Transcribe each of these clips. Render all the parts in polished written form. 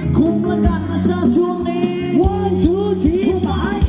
คุมละกันนะจ๊ะช่วงนี้ One two three five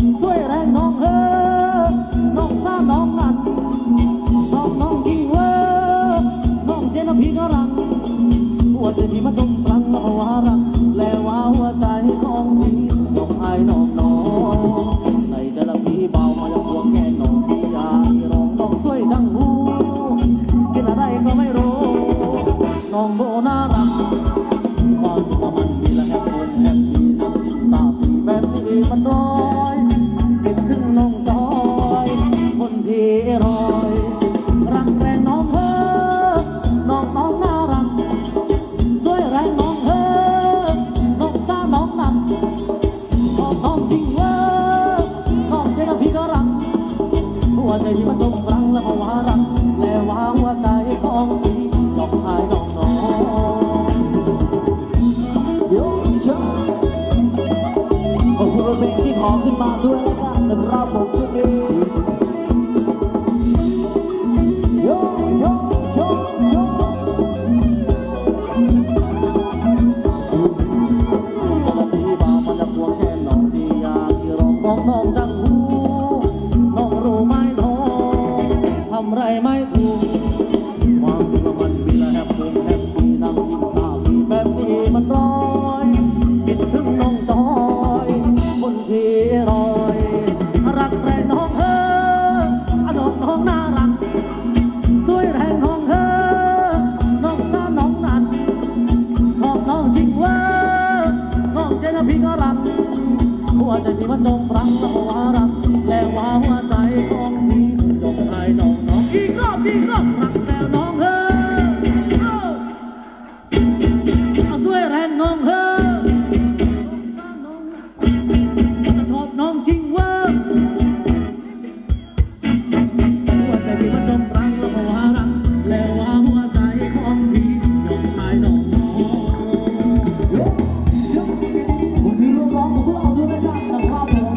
น้องสาวน้องนั่นน้องที่เว้ใจที่มันจมปลังแล้วก็วารังและวางว่าใจของพี่หลอกหายน้องน้องโยชาขอบคุณเพลงที่ขอขึ้นมาด้วยแล้วกันนะครับผมชุดนี้โยโยโยโยน้องจังหูน้องรู้ไหมน้องทำไรไม่ถูกความจริงมันมีและแฮปปี้นั่งยิ้มตามีแบบนี้มันร้อยคิดถึงน้องจอยคนที่รอยรักแรงน้องเธอน้องน่ารักสวยแรงน้องเธอน้องซ่าน้องนัดชอบน้องจริงว่าน้องเจนพี่ก็รักหัวใจพี่มันจมปลังแล้วก็วารักและวาหัวใจของพี่ยกให้น้องอีกรอบรักแล้วน้องเฮ้อสวยแรงน้องเฮ้อชอบน้องจริงว่าหัวใจพี่มันจมปลังแล้วก็วารักและวาหัวใจของพี่ยกให้น้องคนที่ร่วมร้องกับพวกเราด้วยนะครับนะครับผม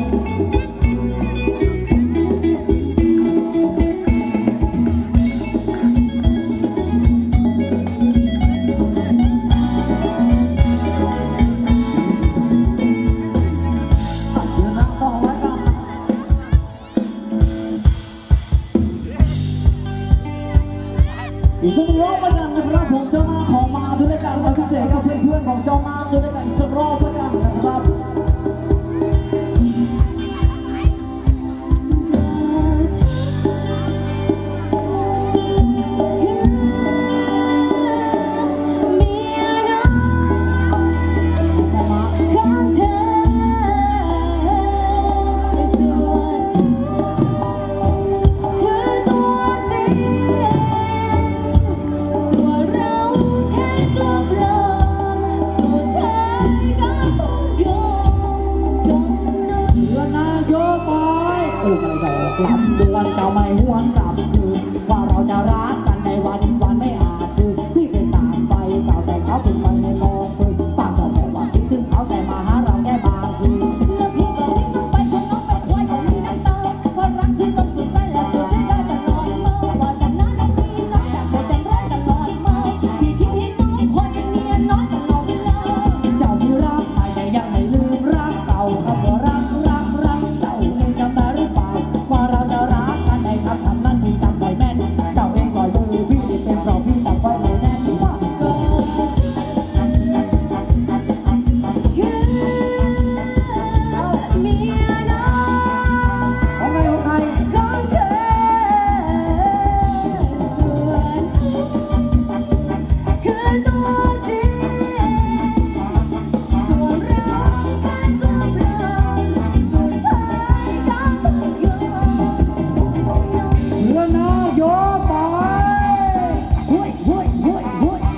อีกสักรอบแล้วกันนะครับผมเจ้าหน้าขอมาด้วยกันมาพิเศษกับเพื่อนๆของเจ้าหน้าด้วยกันอีกสักรอบแล้วกันนะครับลำดวนเจ้าไม่หวนกลับคืนว่าเราจะรักกันในวันไม่อาจคืนที่เป็นตามไปเก่าแต่เขาเป็นไปในกองฟืนปากเจ้าแต่ว่าคิดถึงเขาแต่มาหาเราแค่บางคืนแล้วพี่ก็ทิ้งต้องไปคนน้องไปควายของพี่น้ำตาความรักที่ต้องสุดใจและสุดได้ตลอดเมื่อวาสนาน้องมีน้องแต่โดนจำร้ายตลอดเมื่อพี่คิดที่น้องคนเป็นเมียน้อยตลอดเวลาเจ้ามีรักใหม่แต่ยังไม่ลืมรักเก่าคำว่ารักเจ้าเองจำได้หรือเปล่าว่าเราจะรักกันในคำนั้นพี่จำไว้แม่นเจ้าเองปล่อยมือพี่เป็นเพราะพี่จำไว้ไม่แน่นว่าก็เมียน้อยของใครของเธอคือตัวจริงส่วนเราเป็นตัวปลอมสุดท้ายก็ต้องยอมเพื่อนน้อยไปหุ้ยหุ้ยหุ้ยหุ้ย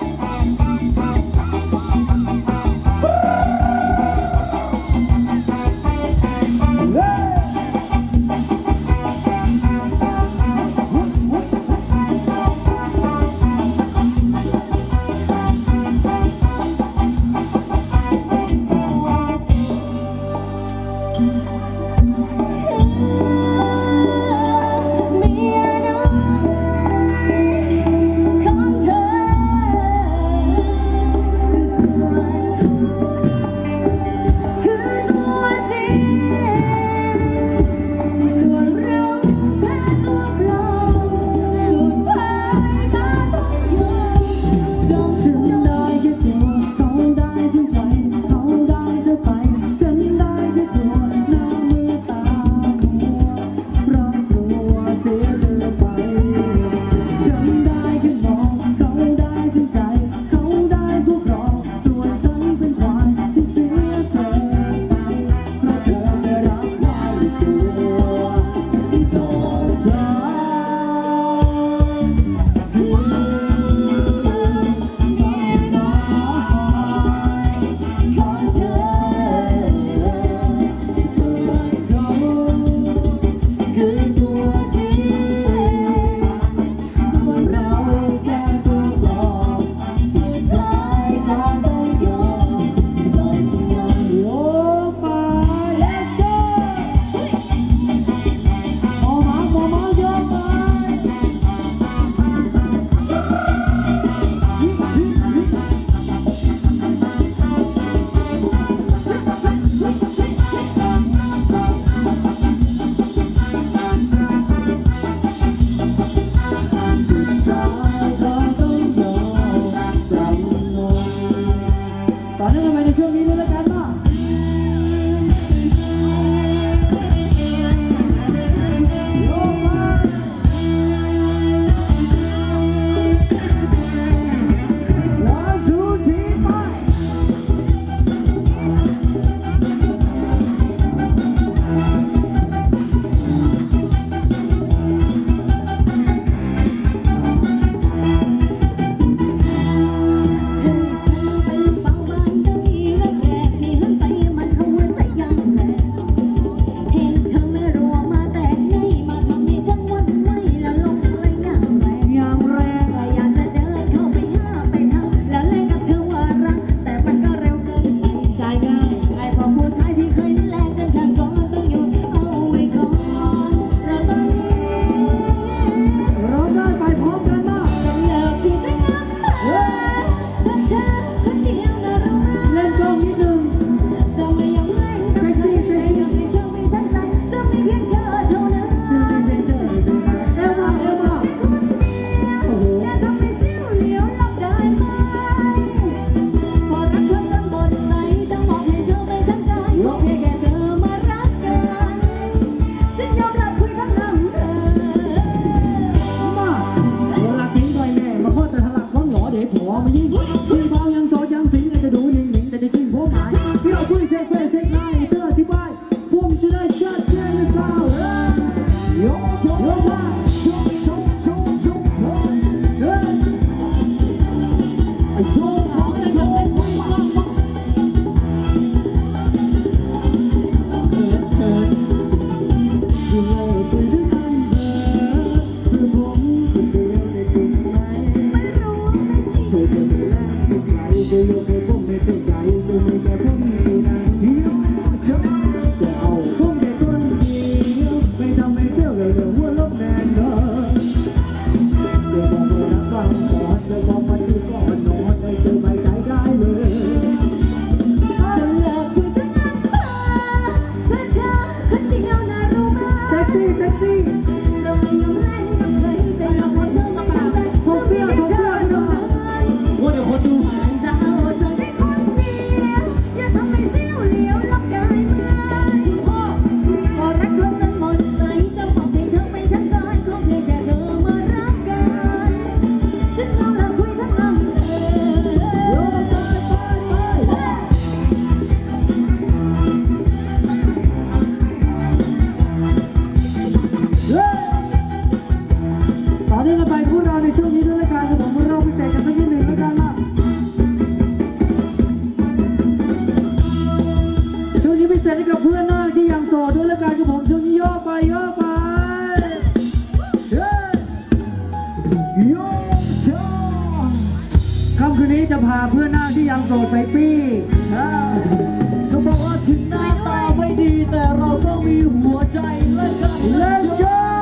ค่ำคืนนี้จะพาเพื่อนหน้าที่ยังโสดไปปี้เขาบอกว่าถึงหน้าตาไม่ดีแต่เราต้องมีหัวใจเล่นกันเล่นเยอะ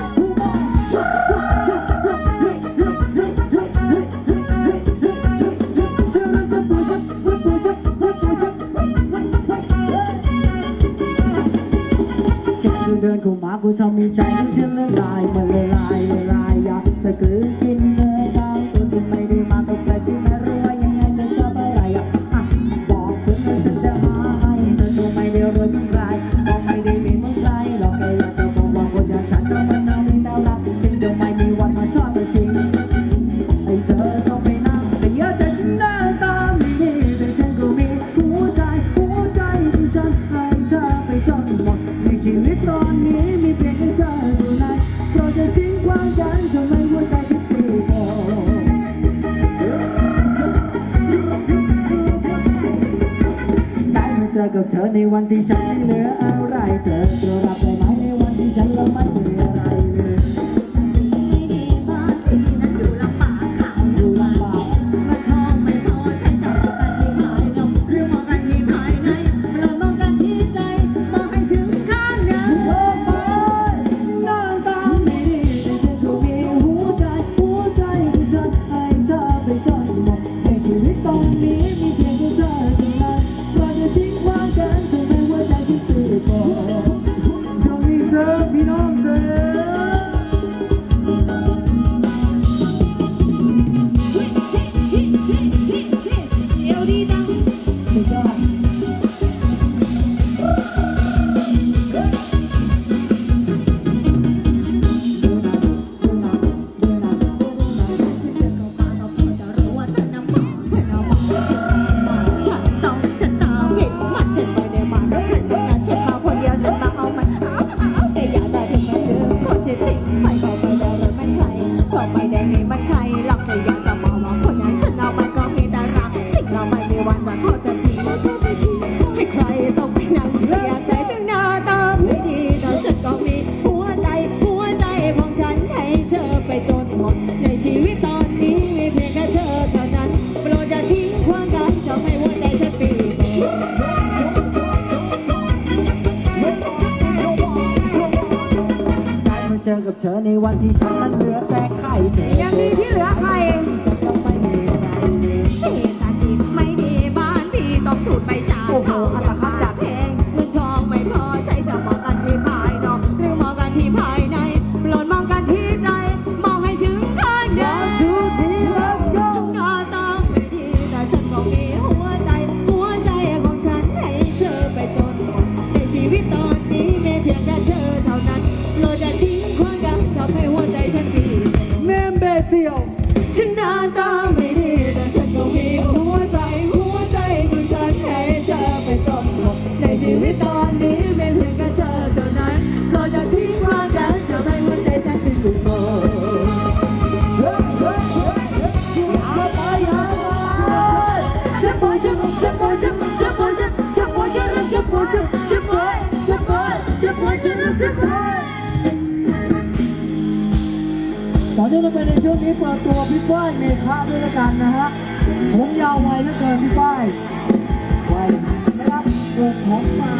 เดินเข้ามากูทำมีใจที่ฉันละลายมันละลายละลายอยากจะกลืนกินเธอตามตัวที่ไม่ได้มากับใครที่ไม่รู้ว่ายังไงจะชอบอะไรบอกฉันว่าฉันจะหาให้เธอตัวไม่ได้รวยเหมือนใครก็ไม่ได้มีเหมือนใครหรอกแค่อยากจะบอกว่าคนอย่างฉันก็มันน่ามีดาวรักจริงจะไม่มีวันมาชอบตัวจริงไอ้เธอต้องไปนั่งแต่อย่าจะหน้าตาไม่ดีแต่ฉันก็มีหัวใจที่ฉันให้เธอไปจนหมดในชีวิตตอนนี้มีเพียงแค่เธออยู่ในเราจะทิ้งความกันทำไมหัวใจที่ตีโผได้มาเจอกับเธอในวันที่ฉันไม่เหลืออะไรเธอจะรับได้ไหมในวันที่ฉันเราไม่เหลืออะไรเลยไม่ดีบางทีนั้นดูลำบากข่าวดูลำบากมาทองไม่พอใช้แต่มองกันที่ภายนอกหรือมองกันที่ภายในเรามองกันที่ใจมองให้ถึงข้างในหน้าตาไม่ดีแต่ฉันก็มีหัวใจที่ฉันให้เธอไปจนหมดในชีวิตตอนนี้มีเพียงแค่เธอเท่านั้นเราจะทิ้งความกันทำไมหัวใจที่ตื่นโผจะมีเธอพี่น้องเธอเอวดีจังสุดยอดเจอกับเธอในวันที่ฉันนั้นเหลือแต่ไข่เธอยังมีที่เหลือใครจะต้องไม่มีอะไรเลยเศรษฐกิจไม่ดีบ้านพี่ต้องสูดไปจากเขาอย่ามาจากเพลงเงินทองไม่พอใช้แต่มองกันที่ภายนอกหรือมองกันที่ภายในโปรดมองกันที่ใจมองให้ถึงข้างในทุกทีแล้วก็หน้าตาไม่ดีแต่ฉันก็มีหัวใจของฉันให้เธอไปจนหมดในชีวิตตอนนี้มีเพียงแค่เธอเท่านั้นเราจะทิ้งความกันทำให้หัวใจฉันปีแม่เบเซียวฉันหน้าตาไม่ดีแต่ฉันก็มีหัวใจของฉันให้เธอไปจนหมดในชีวิตตอนนี้มีเพียงแค่เธอเท่านั้นเราจะทิ้งความกันทำให้หัวใจฉันเป็นลูกโป่งจะแล้วก็เป็นในช่วงนี้เปิดตัวพี่ฝ้ายเมฆะด้วยละกันนะฮะผมยาวไวเหลือเกินพี่ฝ้ายไวนะครับปลูกผมมา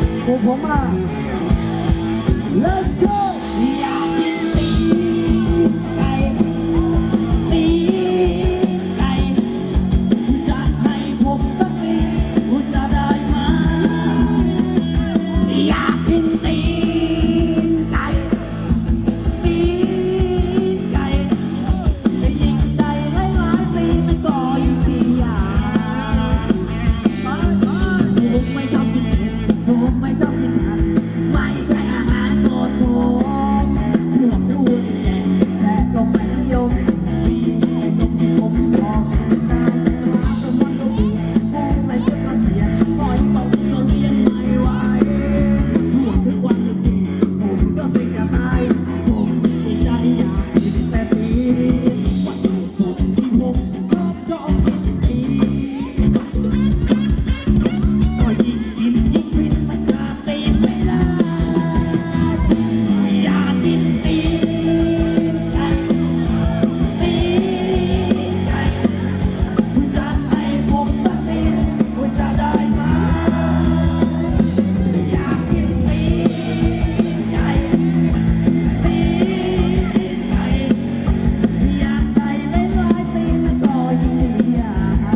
Let's go อยากกินตีนไก่ตีนไก่คุณจะให้ผมสักตีนคุณจะได้ไหมอยากกินตีนไก่ตีนไก่จะยิงได้หลายๆตีนมันก็ยิ่งดีอ่ะผมไม่ชอบกินเผ็ดผมไม่ชอบกินผักไม่ใช่อาหารโปรดผมพวกดูดีแก่แต่ก็ไม่นิยมมีไอ้นมที่ผมชอบกินได้อาสมอนก็มีมองอะไรเพื่อนก็เสียปล่อยเป่าที่ก็เลี้ยงไม่ไหวห่วงทุกวันทุกทีผมก็เสี่ยงจะตายผมที่ใจอยากกินแต่ตีวันนี้ผมที่ผมชอบกินตีก็ยิ่งกินยิ่งฟินมันขาดตีนไม่ได้อยากกินตีนไก่ตีนไก่คุณจะให้ผมสักตีนคุณจะได้ไหมอยากกินตีนไก่ตีนไก่อยากได้หลายๆตีนแล้วก็ยิ่งดีอ่ะ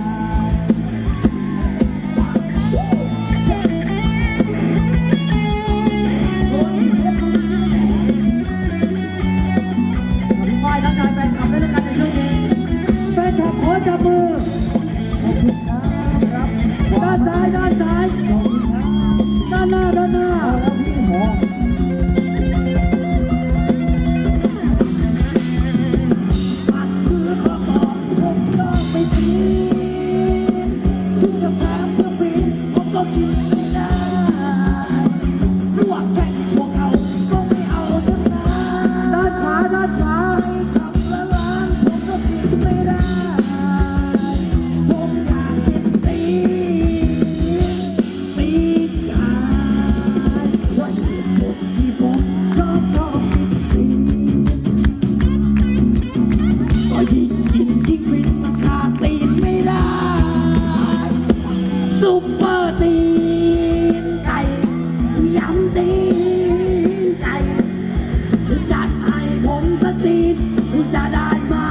พี่ฝ้ายทักทายแฟนคลับด้วยละกันในช่วงนี้แฟนคลับขอจับมือขอบคุณครับด้านซ้ายขอบคุณครับด้านหน้าแล้วพี่หอมันคือข้อสอบผมต้องไปกินทุกสถานเครื่องบินผมก็กินไม่ได้พวกแข่งพวกเอาก็ไม่เอาทั้งนั้นด้านขวาคำละล้านผมก็กินไม่ได้ผมอยากกินตีนไก่วันนี้ผมที่ผมชอบกินตีนก็ยิ่งกินยิ่งฟินมันขาดตีนไม่ได้ซุปเปอร์ตีนไก่ยำตีนไก่จัดให้ผมสักตีนจะได้ไหม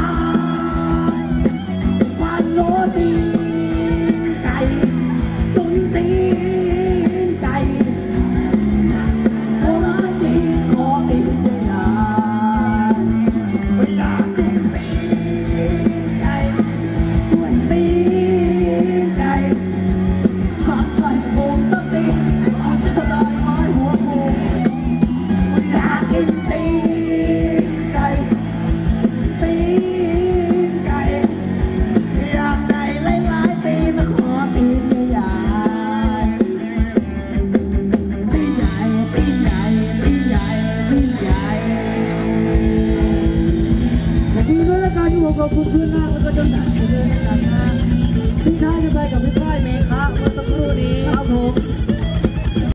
วันโรตีนไก่ตุ๋นตีนไก่โอ้ยตีนขอตีนใหญ่ๆไม่อยากกินตีนไก่ด้วยตีนไก่จัดให้ผมสักตีนจะได้ไหมหัวกูอยากกินตีนไก่ตีนไก่อยากได้หลายๆตีนขอตีนใหญ่ๆตีนใหญ่ตีนใหญ่ตีนใหญ่ตีนใหญ่ขอบคุณด้วยละกันที่ผมขอบคุณคืนหน้าแล้วก็จนหนักเลย